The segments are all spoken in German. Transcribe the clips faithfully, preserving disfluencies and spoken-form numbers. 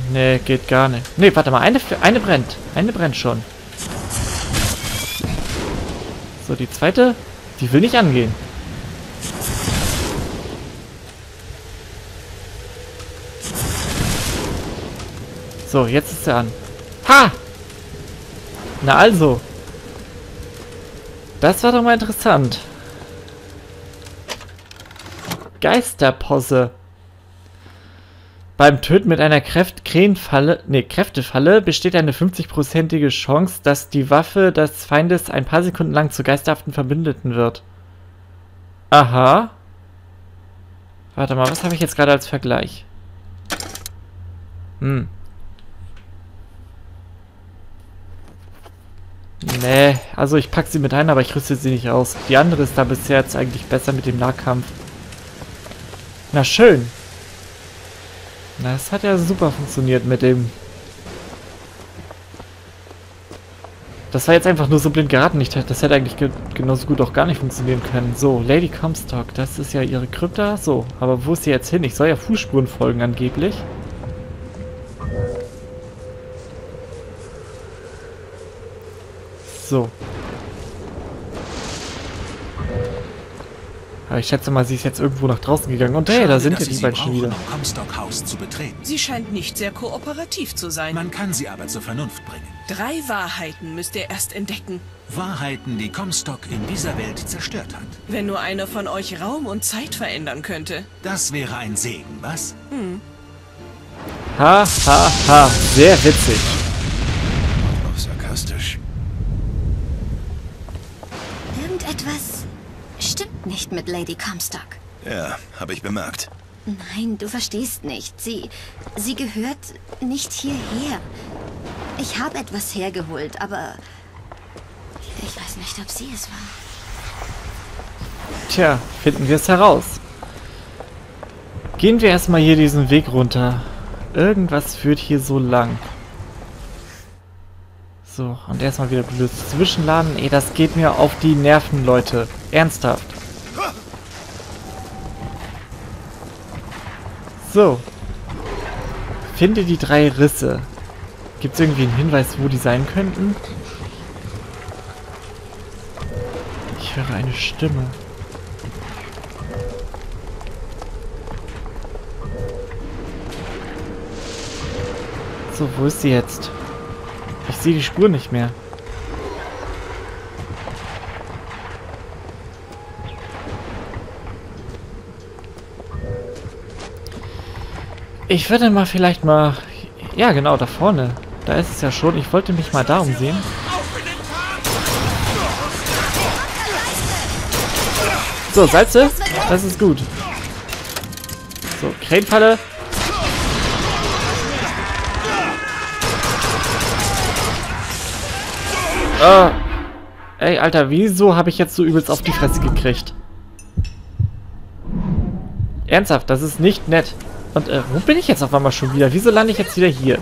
Nee, geht gar nicht. Nee, warte mal, eine, eine brennt. Eine brennt schon. So, die zweite, die will nicht angehen. So, jetzt ist sie an. Ha! Na also. Das war doch mal interessant. Geisterposse. Beim Töten mit einer Kräft Krähenfalle, nee, Kräftefalle besteht eine fünfzig-prozentige Chance, dass die Waffe des Feindes ein paar Sekunden lang zu geisterhaften Verbündeten wird. Aha. Warte mal, was habe ich jetzt gerade als Vergleich? Hm. Nee, also ich pack sie mit ein, aber ich rüste sie nicht aus. Die andere ist da bisher jetzt eigentlich besser mit dem Nahkampf. Na schön. Das hat ja super funktioniert mit dem... Das war jetzt einfach nur so blind geraten. Ich, das hätte eigentlich ge genauso gut auch gar nicht funktionieren können. So, Lady Comstock, das ist ja ihre Krypta. So, aber wo ist sie jetzt hin? Ich soll ja Fußspuren folgen angeblich. So. Aber ich schätze mal, sie ist jetzt irgendwo nach draußen gegangen. Und hey, da sind ja die beiden schon wieder. Um Comstock House zu betreten. Sie scheint nicht sehr kooperativ zu sein. Man kann sie aber zur Vernunft bringen. Drei Wahrheiten müsst ihr erst entdecken. Wahrheiten, die Comstock in dieser Welt zerstört hat. Wenn nur einer von euch Raum und Zeit verändern könnte. Das wäre ein Segen, was? Hm. Ha, ha, ha. Sehr witzig. Auch sarkastisch. Irgendetwas stimmt nicht mit Lady Comstock. Ja, habe ich bemerkt. Nein, du verstehst nicht. Sie, sie gehört nicht hierher. Ich habe etwas hergeholt, aber ich weiß nicht, ob sie es war. Tja, finden wir es heraus. Gehen wir erstmal hier diesen Weg runter. Irgendwas führt hier so lang. So, und erstmal wieder blöd zwischenladen. Ey, das geht mir auf die Nerven, Leute. Ernsthaft. So. Finde die drei Risse. Gibt es irgendwie einen Hinweis, wo die sein könnten? Ich höre eine Stimme. So, wo ist sie jetzt? Ich sehe die Spur nicht mehr. Ich würde mal vielleicht mal... Ja, genau, da vorne. Da ist es ja schon. Ich wollte mich mal da umsehen. So, Salze. Das ist gut. So, Krähenfalle. Äh, ey, Alter, wieso habe ich jetzt so übelst auf die Fresse gekriegt? Ernsthaft, das ist nicht nett. Und, äh, wo bin ich jetzt auf einmal schon wieder? Wieso lande ich jetzt wieder hier?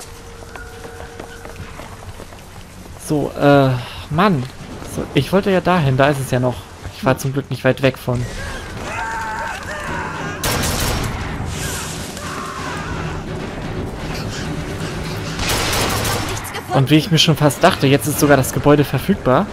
So, äh, Mann. So, ich wollte ja dahin, da ist es ja noch. Ich war zum Glück nicht weit weg von. Und wie ich mir schon fast dachte, jetzt ist sogar das Gebäude verfügbar.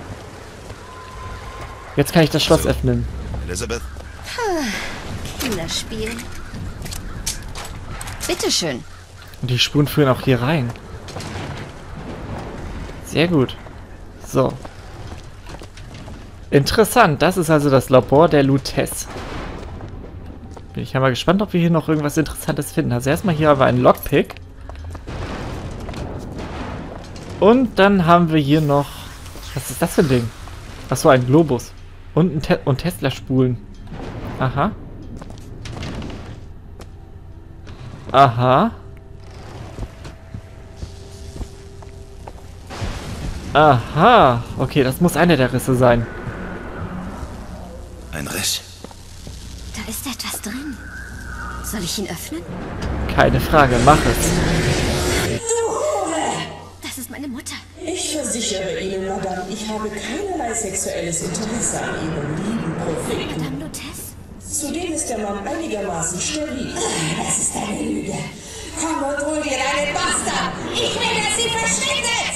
Jetzt kann ich das Schloss öffnen. Elizabeth? Kinderspiel. Bitteschön. Und die Spuren führen auch hier rein. Sehr gut. So. Interessant. Das ist also das Labor der Lutece. Bin ich ja mal gespannt, ob wir hier noch irgendwas Interessantes finden. Also erstmal hier haben wir einen Lockpick. Und dann haben wir hier noch... Was ist das für ein Ding? Achso, ein Globus. Und, ein Te und Tesla-Spulen. Aha. Aha. Aha. Okay, das muss einer der Risse sein. Ein Riss. Da ist etwas drin. Soll ich ihn öffnen? Keine Frage, mach es. Das ist meine Mutter. Ich versichere Ihnen, Madame, ich habe keinerlei sexuelles Interesse an Ihrem lieben Propheten. Madame Lutece? Zudem ist der Mann einigermaßen steril. Das ist eine Lüge. Komm und hol dir deinen Bastard! Ich will, dass sie verschwindet!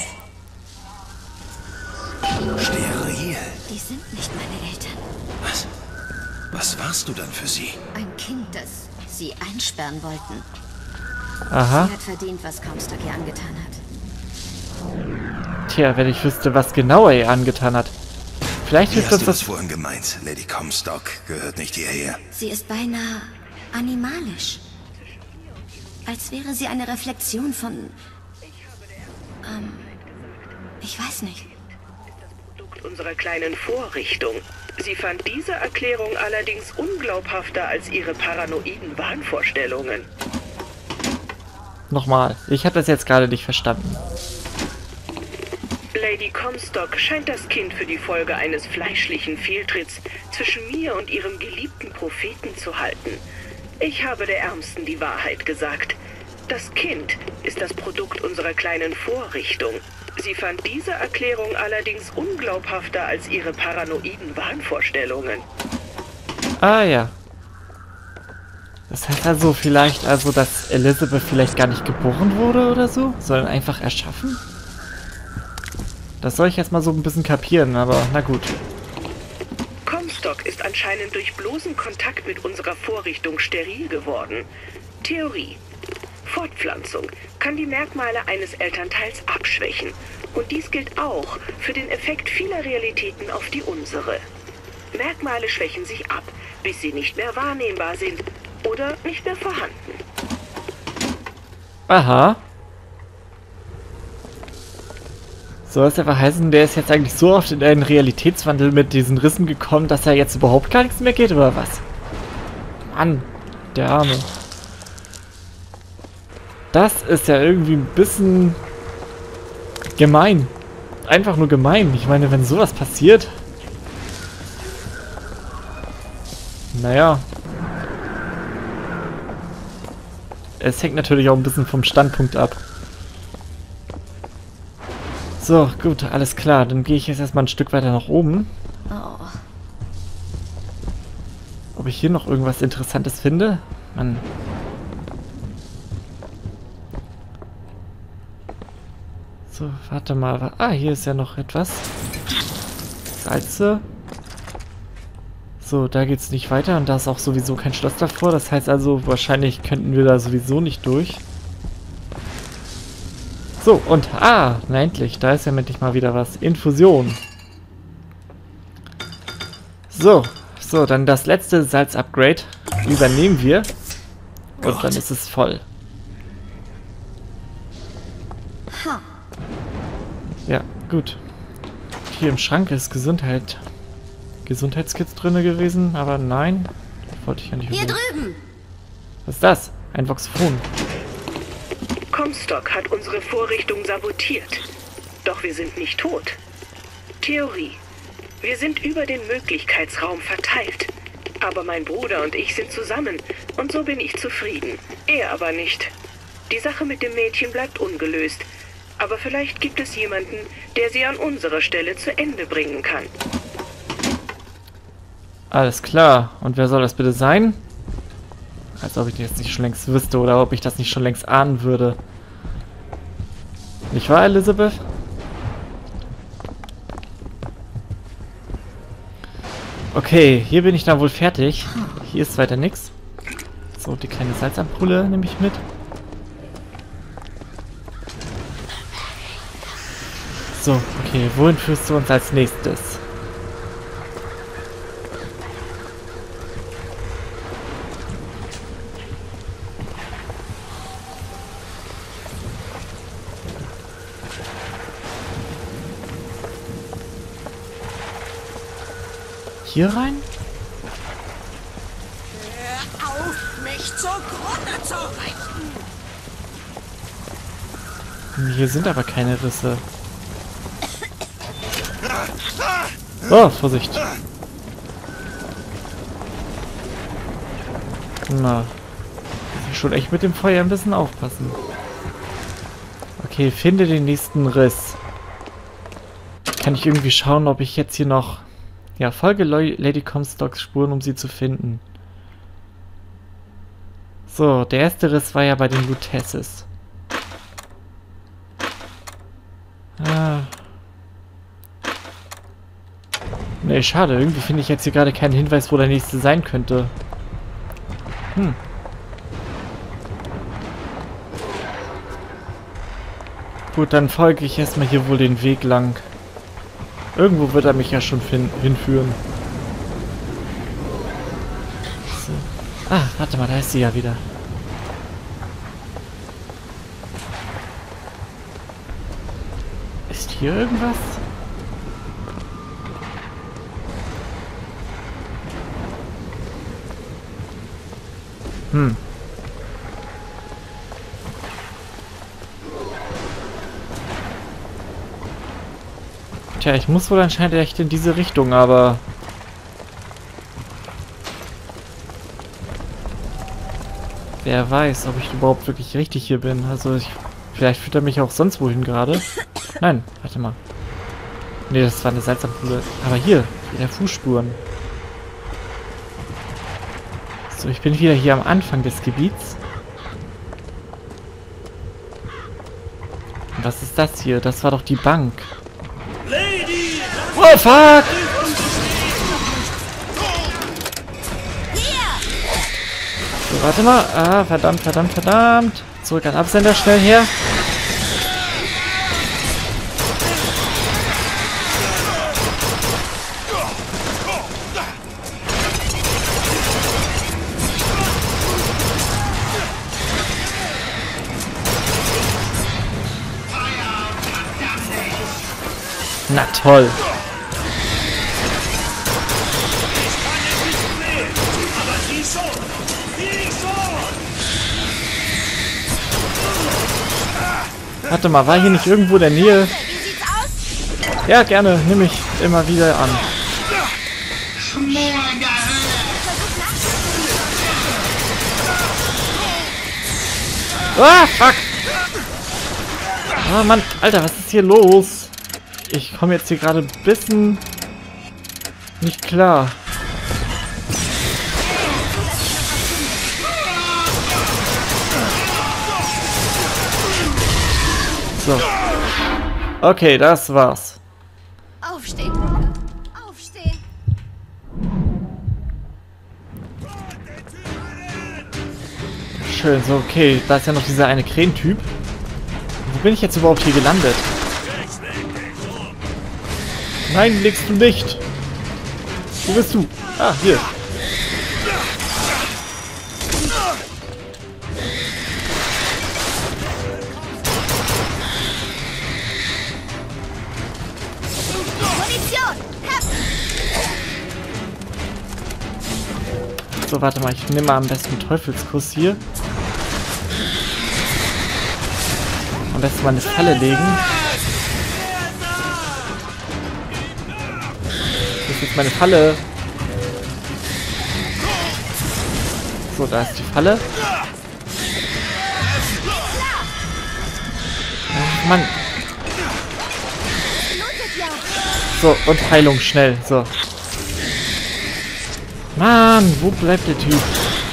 Steril. Die sind nicht meine Eltern. Was? Was warst du dann für sie? Ein Kind, das sie einsperren wollten. Aha. Sie hat verdient, was Comstock ihr angetan hat. Tja, wenn ich wüsste, was genau er ihr angetan hat. Vielleicht Wie hilft hast uns du das das... vorhin gemeint? Lady Comstock gehört nicht hierher. Sie ist beinahe animalisch. Als wäre sie eine Reflexion von... Ähm... Ich weiß nicht. Produkt unserer kleinen Vorrichtung. Sie fand diese Erklärung allerdings unglaubhafter als ihre paranoiden Wahnvorstellungen. Nochmal, ich habe das jetzt gerade nicht verstanden. Lady Comstock scheint das Kind für die Folge eines fleischlichen Fehltritts zwischen mir und ihrem geliebten Propheten zu halten. Ich habe der Ärmsten die Wahrheit gesagt. Das Kind ist das Produkt unserer kleinen Vorrichtung. Sie fand diese Erklärung allerdings unglaubhafter als ihre paranoiden Wahnvorstellungen. Ah ja. Das heißt also vielleicht, also dass Elizabeth vielleicht gar nicht geboren wurde oder so, sondern einfach erschaffen? Das soll ich erstmal so ein bisschen kapieren, aber na gut. Comstock ist anscheinend durch bloßen Kontakt mit unserer Vorrichtung steril geworden. Theorie. Fortpflanzung kann die Merkmale eines Elternteils abschwächen. Und dies gilt auch für den Effekt vieler Realitäten auf die unsere. Merkmale schwächen sich ab, bis sie nicht mehr wahrnehmbar sind oder nicht mehr vorhanden. Aha. Soll das einfach heißen, der ist jetzt eigentlich so oft in einen Realitätswandel mit diesen Rissen gekommen, dass er jetzt überhaupt gar nichts mehr geht, oder was? Mann, der Arme. Das ist ja irgendwie ein bisschen gemein. Einfach nur gemein. Ich meine, wenn sowas passiert... Naja. Es hängt natürlich auch ein bisschen vom Standpunkt ab. So, gut, alles klar. Dann gehe ich jetzt erstmal ein Stück weiter nach oben. Oh. Ob ich hier noch irgendwas Interessantes finde? Mann. So, warte mal. Ah, hier ist ja noch etwas. Salze. So, da geht's nicht weiter und da ist auch sowieso kein Schloss davor. Das heißt also, wahrscheinlich könnten wir da sowieso nicht durch. So, und ah, na endlich, da ist ja endlich mal wieder was. Infusion. So, so, dann das letzte Salz-Upgrade übernehmen wir. Und dann ist es voll. Ja, gut. Hier im Schrank ist Gesundheit. Gesundheitskits drin gewesen, aber nein. Das wollte ich ja nicht. Hier drüben! Was ist das? Ein Voxophon. Comstock hat unsere Vorrichtung sabotiert. Doch wir sind nicht tot. Theorie. Wir sind über den Möglichkeitsraum verteilt. Aber mein Bruder und ich sind zusammen. Und so bin ich zufrieden. Er aber nicht. Die Sache mit dem Mädchen bleibt ungelöst. Aber vielleicht gibt es jemanden, der sie an unserer Stelle zu Ende bringen kann. Alles klar. Und wer soll das bitte sein? Als ob ich das jetzt nicht schon längst wüsste oder ob ich das nicht schon längst ahnen würde. Nicht wahr, Elizabeth? Okay, hier bin ich dann wohl fertig. Hier ist weiter nichts. So, die kleine Salzampulle nehme ich mit. So, okay, wohin führst du uns als nächstes? Hier rein? Hör auf, mich zugrunde zu richten! Hier sind aber keine Risse. Oh, Vorsicht. Na. Muss ich schon echt mit dem Feuer ein bisschen aufpassen. Okay, finde den nächsten Riss. Kann ich irgendwie schauen, ob ich jetzt hier noch... Ja, folge Lady Comstocks Spuren, um sie zu finden. So, der erste Riss war ja bei den Lutesses. Ah. Ne, schade. Irgendwie finde ich jetzt hier gerade keinen Hinweis, wo der nächste sein könnte. Hm. Gut, dann folge ich erstmal hier wohl den Weg lang. Irgendwo wird er mich ja schon hinführen. So. Ah, warte mal, da ist sie ja wieder. Ist hier irgendwas? Hm. Tja, ich muss wohl anscheinend echt in diese Richtung, aber... Wer weiß, ob ich überhaupt wirklich richtig hier bin. Also ich... Vielleicht führt er mich auch sonst wohin gerade. Nein, warte mal. Nee, das war eine Salzampulle. Aber hier, wieder Fußspuren. So, ich bin wieder hier am Anfang des Gebiets. Und was ist das hier? Das war doch die Bank. Oh, fuck! So, warte mal. Ah, verdammt, verdammt, verdammt. Zurück an Absender, schnell her. Na toll. Warte mal, war hier nicht irgendwo in der Nähe? Ja, gerne. Nehme ich immer wieder an. Ah, fuck! Ah, Mann. Alter, was ist hier los? Ich komme jetzt hier gerade ein bisschen nicht klar. So. Okay, das war's. Aufstehen, Brooke. Aufstehen. Schön, so, okay. Da ist ja noch dieser eine Krähentyp. Wo bin ich jetzt überhaupt hier gelandet? Nein, legst du nicht. Wo bist du? Ah, hier. So, warte mal, ich nehme mal am besten Teufelskuss hier. Am besten mal eine Falle legen. Das ist jetzt meine Falle. So, da ist die Falle. Ach, Mann. So, und Heilung schnell. So. Mann, wo bleibt der Typ?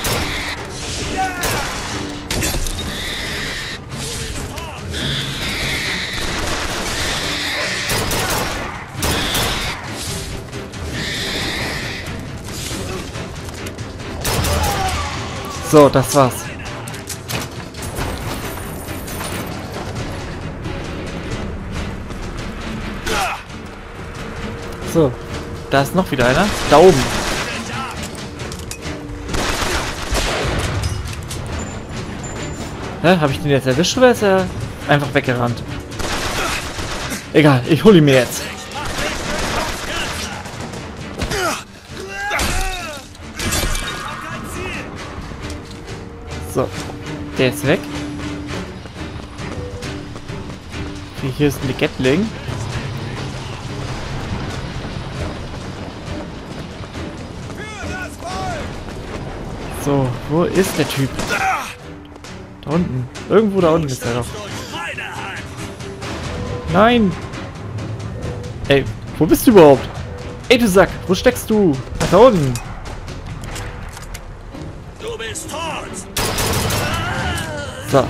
So, das war's. So, da ist noch wieder einer. Da oben. Hä? Habe ich den jetzt erwischt oder ist er einfach weggerannt? Egal, ich hole ihn mir jetzt. So, der ist weg. Okay, hier ist ein Gatling. So, wo ist der Typ? Da unten. Irgendwo da unten ist er doch. Nein! Ey, wo bist du überhaupt? Ey, du Sack, wo steckst du? Da unten. Du bist tot! So.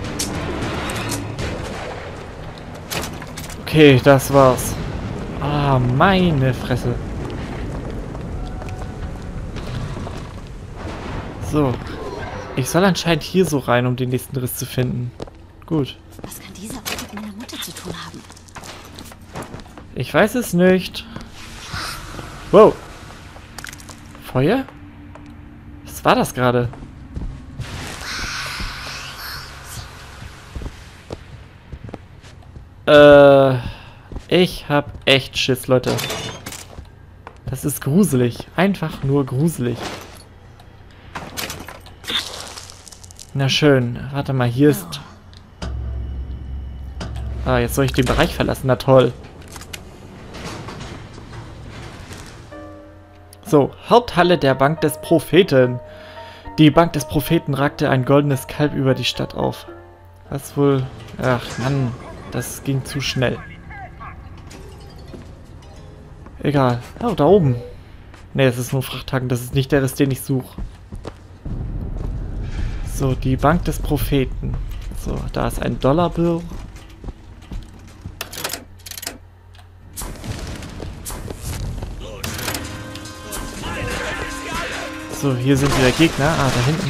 Okay, das war's. Ah, meine Fresse. So. Ich soll anscheinend hier so rein, um den nächsten Riss zu finden. Gut. Was kann dieser Ort mit meiner Mutter zu tun haben? Ich weiß es nicht. Wow. Feuer? Was war das gerade? Äh, ich hab echt Schiss, Leute. Das ist gruselig. Einfach nur gruselig. Na schön. Warte mal, hier ist... Ah, jetzt soll ich den Bereich verlassen. Na toll. So, Haupthalle der Bank des Propheten. Die Bank des Propheten ragte ein goldenes Kalb über die Stadt auf. Was wohl... Ach Mann, das ging zu schnell. Egal. Oh, da oben. Ne, es ist nur ein Frachtwagen. Das ist nicht der Rest, den ich suche. So, die Bank des Propheten. So, da ist ein Dollarbill. So, hier sind wieder Gegner. Ah, da hinten.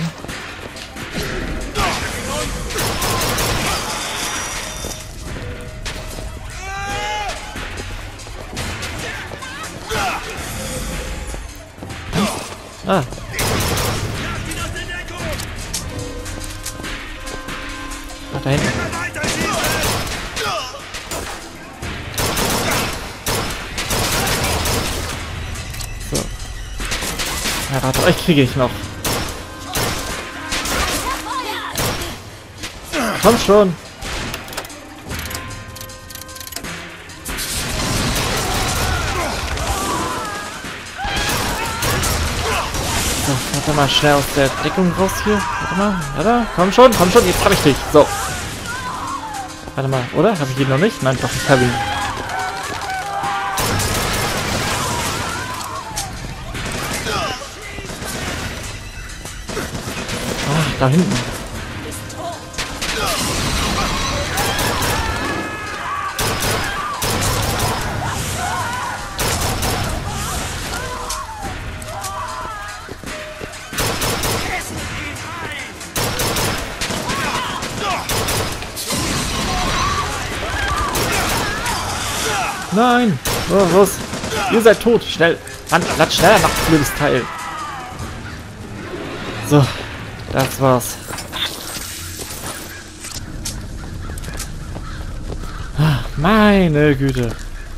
Ah. Ach, da hinten. So. Ja, warte, euch kriege ich noch. Komm schon. So, warte mal schnell aus der Deckung raus hier. Warte mal, warte, komm schon, komm schon, jetzt hab ich dich. So. Warte mal, oder? Habe ich ihn noch nicht? Nein, doch, ich habe ihn. Ach, da hinten. Nein! Los, los! Ihr seid tot! Schnell! Mann, lass schneller nach, blödes Teil! So, das war's. Ach, meine Güte!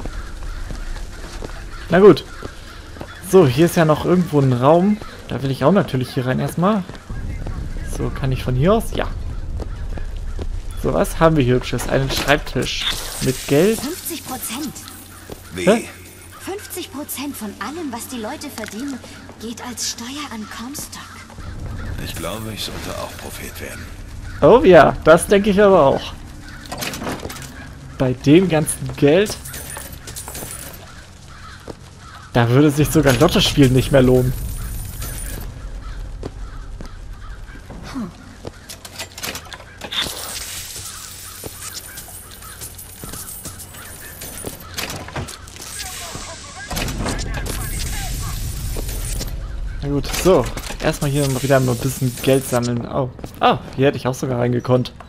Na gut. So, hier ist ja noch irgendwo ein Raum. Da will ich auch natürlich hier rein erstmal. So, kann ich von hier aus? Ja. So, was haben wir hier Hübsches? Einen Schreibtisch. Mit Geld. fünfzig Prozent. Wie? Hä? fünfzig Prozent von allem, was die Leute verdienen, geht als Steuer an Comstock. Ich glaube, ich sollte auch Prophet werden. Oh ja, das denke ich aber auch. Bei dem ganzen Geld, da würde sich sogar Lotto spielen nicht mehr lohnen. Hm. Na gut, so. Erstmal hier mal wieder ein bisschen Geld sammeln. Oh, ah, hier hätte ich auch sogar reingekonnt.